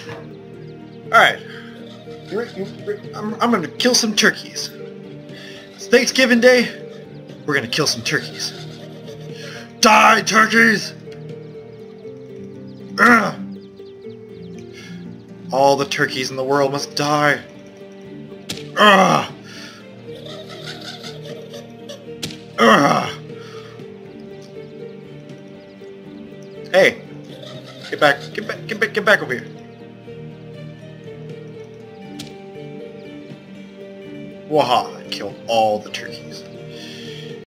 Alright. I'm gonna kill some turkeys. It's Thanksgiving Day. We're gonna kill some turkeys. Die, turkeys! Ugh. All the turkeys in the world must die. Ugh. Ugh. Hey, get back over here. Waha, I killed all the turkeys.